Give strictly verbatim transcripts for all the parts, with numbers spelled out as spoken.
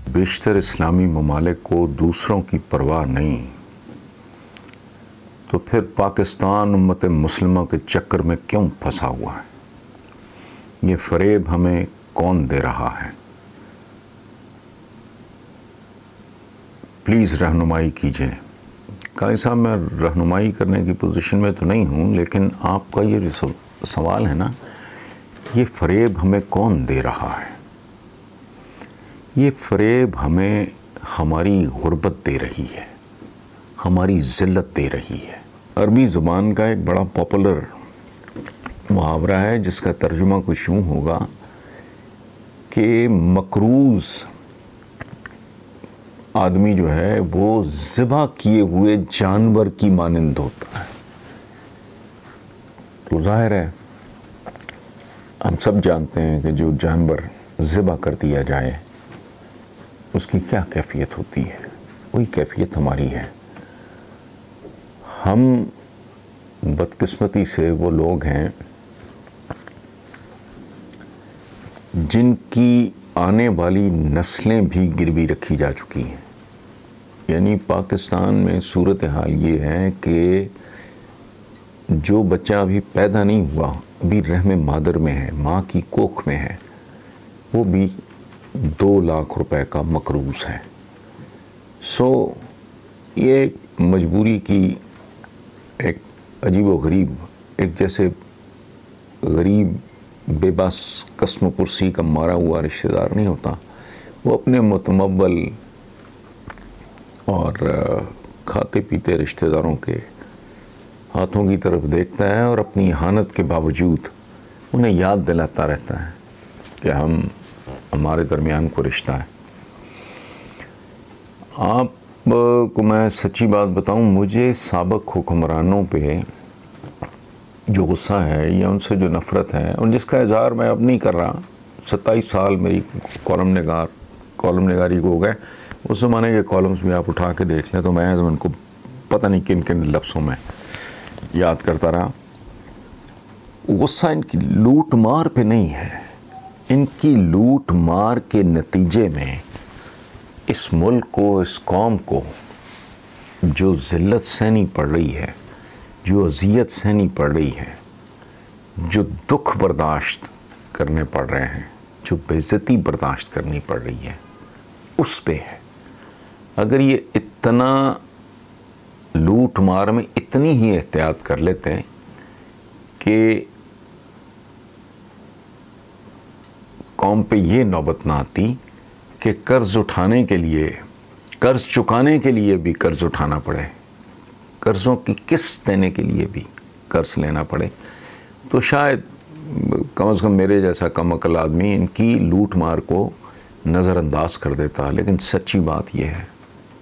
بیشتر اسلامی ممالک کو دوسروں کی پرواہ نہیں، تو پھر پاکستان امت مسلمہ کے چکر میں کیوں پھنسا ہوا ہے؟ یہ فریب ہمیں کون دے رہا ہے؟ پلیز رہنمائی کیجیے۔ قاضی صاحب، میں رہنمائی کرنے کی پوزیشن میں تو نہیں ہوں، لیکن آپ کا یہ جو سوال ہے نا، یہ فریب ہمیں کون دے رہا ہے؟ یہ فریب ہمیں ہماری غربت دے رہی ہے، ہماری ذلت دے رہی ہے۔ عربی زبان کا ایک بڑا پاپولر محاورہ ہے جس کا ترجمہ کچھ یوں ہوگا کہ مقروض آدمی جو ہے وہ ذبح کیے ہوئے جانور کی مانند ہوتا ہے۔ تو ظاہر ہے ہم سب جانتے ہیں کہ جو جانور ذبح کر دیا جائے اس کی کیا کیفیت ہوتی ہے، وہی کیفیت ہماری ہے۔ ہم بدقسمتی سے وہ لوگ ہیں جن کی آنے والی نسلیں بھی گروی رکھی جا چکی ہیں۔ یعنی پاکستان میں صورتحال یہ ہے کہ جو بچہ ابھی پیدا نہیں ہوا، ابھی رحم مادر میں ہے، ماں کی کوکھ میں ہے، وہ بھی دو لاکھ روپے کا مقروض ہے۔ سو یہ ایک مجبوری کی ایک عجیب و غریب، ایک جیسے غریب بے بس قسم و پرسی کا مارا ہوا رشتہ دار نہیں ہوتا، وہ اپنے متمول اور کھاتے پیتے رشتہ داروں کے ہاتھوں کی طرف دیکھتا ہے اور اپنی اہانت کے باوجود انہیں یاد دلاتا رہتا ہے کہ ہم ہمارے درمیان کو رشتہ ہے۔ آپ کو میں سچی بات بتاؤں، مجھے سابق حکمرانوں پہ جو غصہ ہے یا ان سے جو نفرت ہے، اور جس کا اظہار میں اب نہیں کر رہا، ستائیس سال میری کالم نگار کالم نگاری کو ہو گئے، اس زمانے کے کالمز بھی آپ اٹھا کے دیکھ لیں تو میں تو ان کو پتہ نہیں کن کن لفظوں میں یاد کرتا رہا۔ غصہ ان کی لوٹ مار پہ نہیں ہے، ان کی لوٹ مار کے نتیجے میں اس ملک کو، اس قوم کو جو ذلت سہنی پڑ رہی ہے، جو اذیت سہنی پڑ رہی ہے، جو دکھ برداشت کرنے پڑ رہے ہیں، جو بے عزتی برداشت کرنی پڑ رہی ہے، اس پہ ہے۔ اگر یہ اتنا لوٹ مار میں اتنی ہی احتیاط کر لیتے ہیں کہ قوم پہ یہ نوبت نہ آتی کہ قرض اٹھانے کے لیے، قرض چکانے کے لیے بھی قرض اٹھانا پڑے، قرضوں کی قسط دینے کے لیے بھی قرض لینا پڑے، تو شاید کم از کم میرے جیسا کم عقل آدمی ان کی لوٹ مار کو نظر انداز کر دیتا۔ لیکن سچی بات یہ ہے،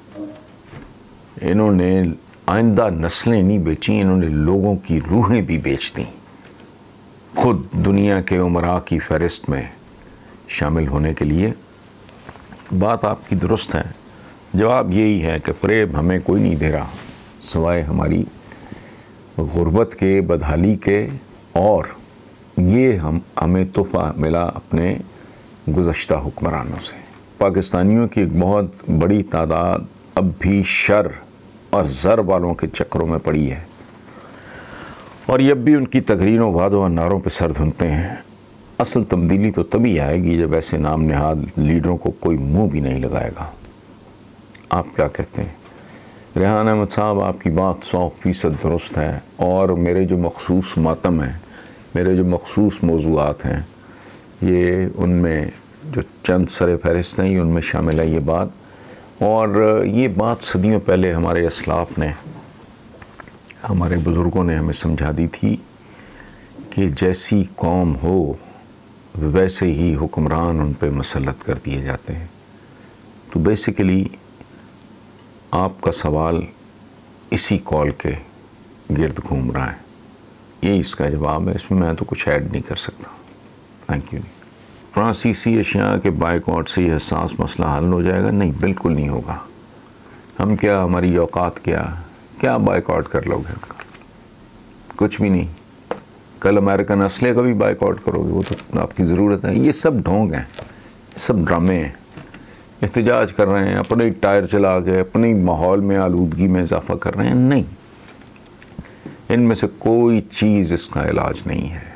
انہوں نے آئندہ نسلیں نہیں بیچیں، انہوں نے لوگوں کی روحیں بھی بیچ دیں خود دنیا کے امراء کی فہرست میں شامل ہونے کے لیے۔ بات آپ کی درست ہے، جواب یہی ہے کہ فریب ہمیں کوئی نہیں دے رہا سوائے ہماری غربت کے، بدحالی کے، اور یہ ہم ہمیں تحفہ ملا اپنے گزشتہ حکمرانوں سے۔ پاکستانیوں کی ایک بہت بڑی تعداد اب بھی شر اور زر والوں کے چکروں میں پڑی ہے، اور یہ اب بھی ان کی تقریروں، وعدوں اور نعروں پہ سر دھنتے ہیں۔ اصل تبدیلی تو تبھی آئے گی جب ایسے نام نہاد لیڈروں کو کوئی منہ بھی نہیں لگائے گا۔ آپ کیا کہتے ہیں؟ ریحان احمد صاحب، آپ کی بات سو فیصد درست ہے، اور میرے جو مخصوص ماتم ہیں، میرے جو مخصوص موضوعات ہیں، یہ ان میں جو چند سر فہرست ہیں ان میں شامل ہے یہ بات۔ اور یہ بات صدیوں پہلے ہمارے اسلاف نے، ہمارے بزرگوں نے ہمیں سمجھا دی تھی کہ جیسی قوم ہو ویسے ہی حکمران ان پہ مسلط کر دیے جاتے ہیں۔ تو بیسیکلی آپ کا سوال اسی کال کے گرد گھوم رہا ہے، یہی اس کا جواب ہے، اس میں میں تو کچھ ایڈ نہیں کر سکتا۔ Thank you. فرانسیسی اشیاء کے بائیکاٹ سے یہ حساس مسئلہ حل ہو جائے گا؟ نہیں، بالکل نہیں ہوگا۔ ہم کیا، ہماری اوقات کیا کیا بائیکاٹ کر لو گے ان کا؟ کچھ بھی نہیں۔ کل امریکن اسلحے کا بھی بائیکاٹ کرو گے، وہ تو آپ کی ضرورت ہے۔ یہ سب ڈھونگ ہیں، سب ڈرامے ہیں، احتجاج کر رہے ہیں، اپنے ٹائر چلا کے اپنے ماحول میں آلودگی میں اضافہ کر رہے ہیں. نہیں، ان میں سے کوئی چیز اس کا علاج نہیں ہے.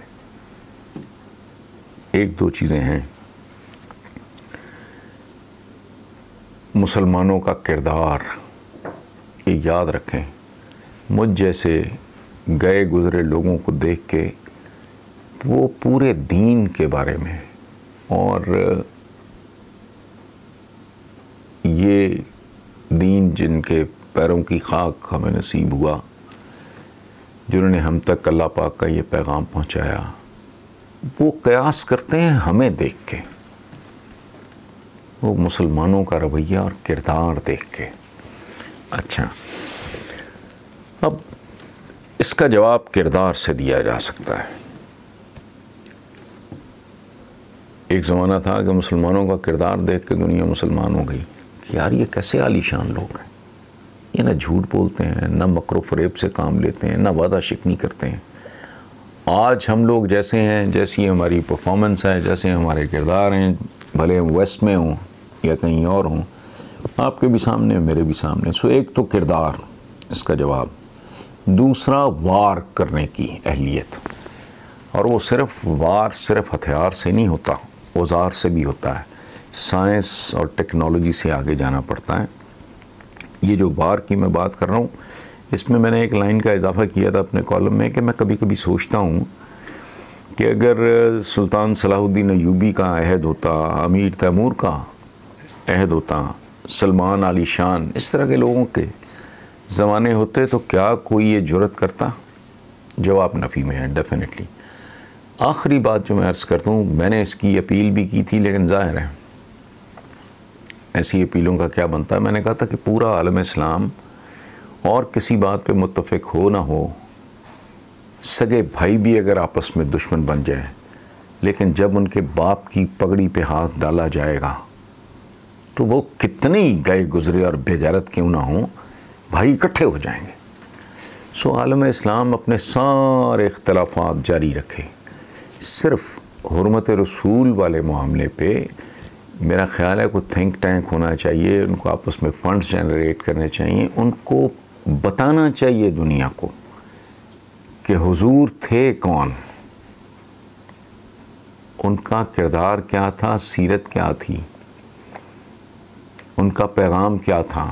ایک دو چیزیں ہیں. مسلمانوں کا کردار یہ یاد رکھیں. مجھ جیسے گئے گزرے لوگوں کو دیکھ کے وہ پورے دین کے بارے میں اور یہ دین جن کے پیروں کی خاک ہمیں نصیب ہوا، جنہوں نے ہم تک اللہ پاک کا یہ پیغام پہنچایا، وہ قیاس کرتے ہیں ہمیں دیکھ کے، وہ مسلمانوں کا رویہ اور کردار دیکھ کے. اچھا، اب اس کا جواب کردار سے دیا جا سکتا ہے. ایک زمانہ تھا کہ مسلمانوں کا کردار دیکھ کے دنیا مسلمان ہو گئی کہ یار یہ کیسے عالی شان لوگ ہیں، یہ نہ جھوٹ بولتے ہیں، نہ مکر و فریب سے کام لیتے ہیں، نہ وعدہ شکنی کرتے ہیں. آج ہم لوگ جیسے ہیں، جیسی ہماری پرفارمنس ہے، جیسے ہمارے کردار ہیں، بھلے ہم ویسٹ میں ہوں یا کہیں اور ہوں، آپ کے بھی سامنے میرے بھی سامنے. سو ایک تو کردار اس کا جواب. دوسرا وار کرنے کی اہلیت، اور وہ صرف وار صرف ہتھیار سے نہیں ہوتا، اوزار سے بھی ہوتا ہے. سائنس اور ٹیکنالوجی سے آگے جانا پڑتا ہے. یہ جو وار کی میں بات کر رہا ہوں، اس میں میں نے ایک لائن کا اضافہ کیا تھا اپنے کالم میں کہ میں کبھی کبھی سوچتا ہوں کہ اگر سلطان صلاح الدین ایوبی کا عہد ہوتا، امیر تیمور کا عہد ہوتا، سلمان علی شان، اس طرح کے لوگوں کے زمانے ہوتے تو کیا کوئی یہ جرأت کرتا؟ جواب نفی میں ہے ڈیفینیٹلی. آخری بات جو میں عرض کرتا ہوں، میں نے اس کی اپیل بھی کی تھی، لیکن ظاہر ہے ایسی اپیلوں کا کیا بنتا ہے. میں نے کہا تھا کہ پورا عالم اسلام اور کسی بات پہ متفق ہو نہ ہو، سگے بھائی بھی اگر آپس میں دشمن بن جائیں، لیکن جب ان کے باپ کی پگڑی پہ ہاتھ ڈالا جائے گا تو وہ کتنے ہی گئے گزرے اور بے غیرت کیوں نہ ہوں، بھائی اکٹھے ہو جائیں گے. سو عالم اسلام اپنے سارے اختلافات جاری رکھے. صرف حرمت رسول والے معاملے پہ میرا خیال ہے کوئی تھنک ٹینک ہونا چاہیے، ان کو آپس میں فنڈز جنریٹ کرنے چاہیے، ان کو بتانا چاہیے دنیا کو کہ حضور تھے کون، ان کا کردار کیا تھا، سیرت کیا تھی، ان کا پیغام کیا تھا،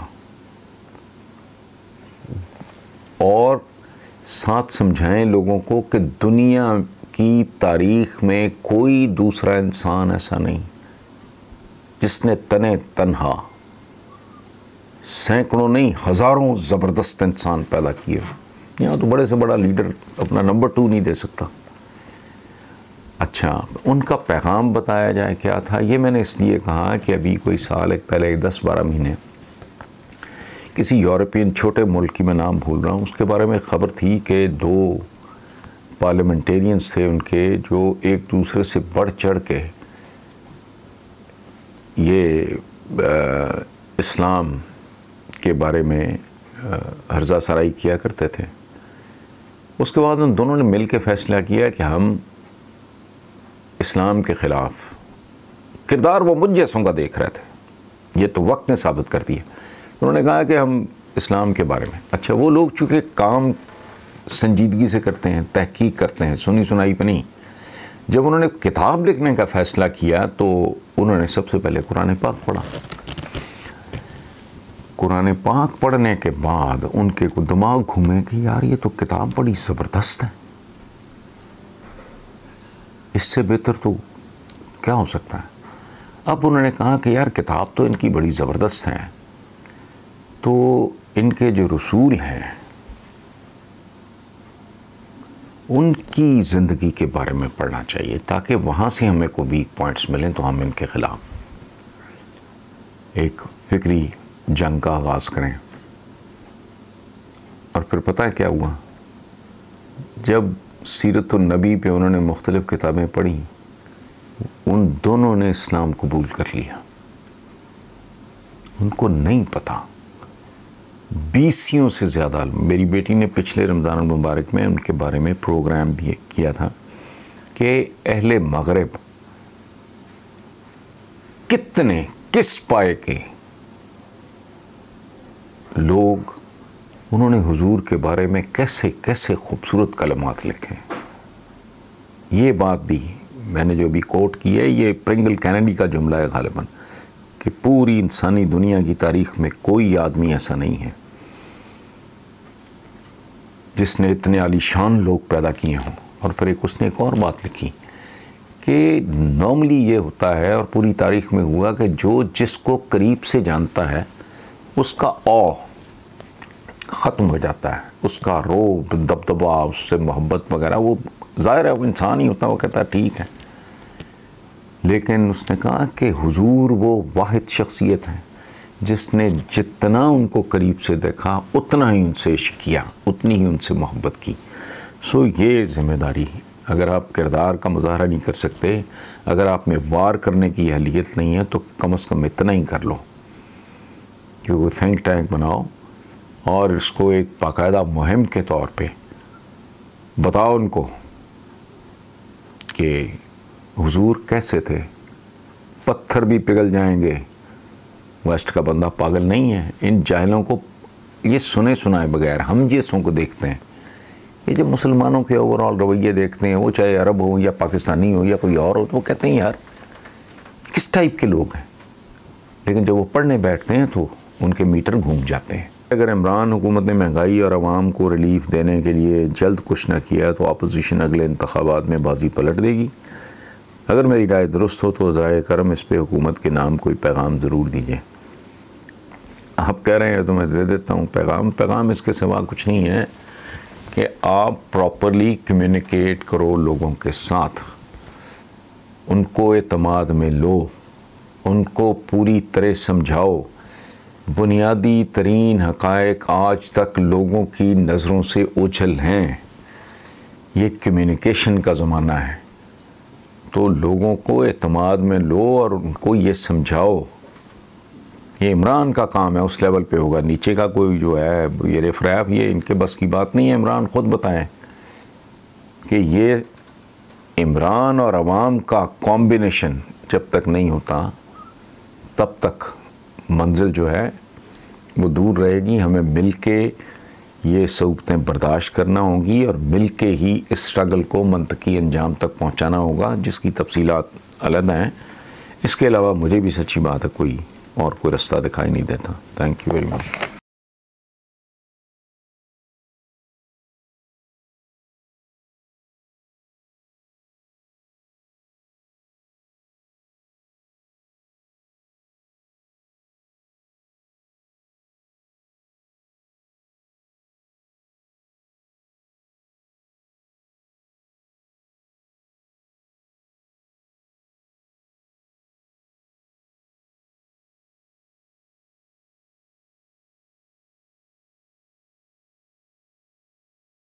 اور ساتھ سمجھائیں لوگوں کو کہ دنیا کی تاریخ میں کوئی دوسرا انسان ایسا نہیں جس نے تنے تنہا سینکڑوں نہیں ہزاروں زبردست انسان پیدا کیے. یہاں تو بڑے سے بڑا لیڈر اپنا نمبر ٹو نہیں دے سکتا. اچھا، ان کا پیغام بتایا جائے کیا تھا. یہ میں نے اس لیے کہا کہ ابھی کوئی سال ایک پہلے دس بارہ مہینے کسی یورپین چھوٹے ملک کی میں نام بھول رہا ہوں، اس کے بارے میں خبر تھی کہ دو پارلیمنٹیرینز تھے ان کے جو ایک دوسرے سے بڑھ چڑھ کے یہ اسلام کے بارے میں ہرزہ سرائی کیا کرتے تھے. اس کے بعد ان دونوں نے مل کے فیصلہ کیا کہ ہم اسلام کے خلاف، کردار وہ مجھ جیسوں کا دیکھ رہے تھے، یہ تو وقت نے ثابت کر دیا. انہوں نے کہا کہ ہم اسلام کے بارے میں، اچھا وہ لوگ چونکہ کام سنجیدگی سے کرتے ہیں، تحقیق کرتے ہیں، سنی سنائی پہ نہیں. جب انہوں نے کتاب لکھنے کا فیصلہ کیا تو انہوں نے سب سے پہلے قرآن پاک پڑھا. قرآن پاک پڑھنے کے بعد ان کے کو دماغ گھومے کہ یار یہ تو کتاب بڑی زبردست ہے، اس سے بہتر تو کیا ہو سکتا ہے. اب انہوں نے کہا کہ یار کتاب تو ان کی بڑی زبردست ہے، تو ان کے جو رسول ہیں ان کی زندگی کے بارے میں پڑھنا چاہیے تاکہ وہاں سے ہمیں کو ویک پوائنٹس ملیں تو ہم ان کے خلاف ایک فکری جنگ کا آغاز کریں. اور پھر پتہ ہے کیا ہوا، جب سیرت النبی پہ انہوں نے مختلف کتابیں پڑھی، ان دونوں نے اسلام قبول کر لیا. ان کو نہیں پتہ، بیسیوں سے زیادہ، میری بیٹی نے پچھلے رمضان المبارک میں ان کے بارے میں پروگرام بھی کیا تھا کہ اہل مغرب کتنے کس پائے کے لوگ، انہوں نے حضور کے بارے میں کیسے کیسے خوبصورت کلمات لکھے ہیں. یہ بات بھی میں نے جو ابھی کوٹ کی ہے، یہ پرنگل کینیڈی کا جملہ ہے غالباً، کہ پوری انسانی دنیا کی تاریخ میں کوئی آدمی ایسا نہیں ہے جس نے اتنے عالی شان لوگ پیدا کیے ہوں. اور پھر ایک اس نے ایک اور بات لکھی کہ نارملی یہ ہوتا ہے اور پوری تاریخ میں ہوا کہ جو جس کو قریب سے جانتا ہے اس کا او ختم ہو جاتا ہے، اس کا روب، دبدبا، اس سے محبت وغیرہ، وہ ظاہر ہے وہ انسان ہی ہوتا ہے، وہ کہتا ہے ٹھیک ہے. لیکن اس نے کہا کہ حضور وہ واحد شخصیت ہے جس نے جتنا ان کو قریب سے دیکھا اتنا ہی ان سے عشق کیا، اتنی ہی ان سے محبت کی. سو یہ ذمہ داری، اگر آپ کردار کا مظاہرہ نہیں کر سکتے، اگر آپ میں وار کرنے کی اہلیت نہیں ہے، تو کم از کم اتنا ہی کر لو کہ وہ تھنک ٹینک بناؤ اور اس کو ایک باقاعدہ مہم کے طور پہ بتاؤ ان کو کہ حضور کیسے تھے. پتھر بھی پگھل جائیں گے، ویسٹ کا بندہ پاگل نہیں ہے. ان جاہلوں کو یہ سنے سنائے بغیر ہم جیسوں کو دیکھتے ہیں. یہ جب مسلمانوں کے اوور آل رویے دیکھتے ہیں، وہ چاہے عرب ہو یا پاکستانی ہو یا کوئی اور ہو، تو وہ کہتے ہیں یار کس ٹائپ کے لوگ ہیں. لیکن جب وہ پڑھنے بیٹھتے ہیں تو ان کے میٹر گھوم جاتے ہیں. اگر عمران حکومت نے مہنگائی اور عوام کو ریلیف دینے کے لیے جلد کچھ نہ کیا تو اپوزیشن اگلے انتخابات میں بازی پلٹ دے گی. اگر میری رائے درست ہو تو ذرائع کرم اس پہ حکومت کے نام کوئی پیغام ضرور دیجیے. آپ کہہ رہے ہیں تو میں دے دیتا ہوں پیغام. پیغام اس کے سوا کچھ نہیں ہے کہ آپ پراپرلی کمیونیکیٹ کرو لوگوں کے ساتھ، ان کو اعتماد میں لو، ان کو پوری طرح سمجھاؤ. بنیادی ترین حقائق آج تک لوگوں کی نظروں سے اوجھل ہیں. یہ کمیونیکیشن کا زمانہ ہے، تو لوگوں کو اعتماد میں لو اور ان کو یہ سمجھاؤ. یہ عمران کا کام ہے، اس لیول پہ ہوگا. نیچے کا کوئی جو ہے یہ ریفریف، یہ ان کے بس کی بات نہیں ہے. عمران خود بتائیں کہ یہ عمران اور عوام کا کمبینیشن جب تک نہیں ہوتا تب تک منزل جو ہے وہ دور رہے گی. ہمیں مل کے یہ صعوبتیں برداشت کرنا ہوں گی اور مل کے ہی اس اسٹرگل کو منطقی انجام تک پہنچانا ہوگا، جس کی تفصیلات علیحدہ ہیں. اس کے علاوہ مجھے بھی سچی بات ہے کوئی اور کوئی رستہ دکھائی نہیں دیتا. Thank you very much.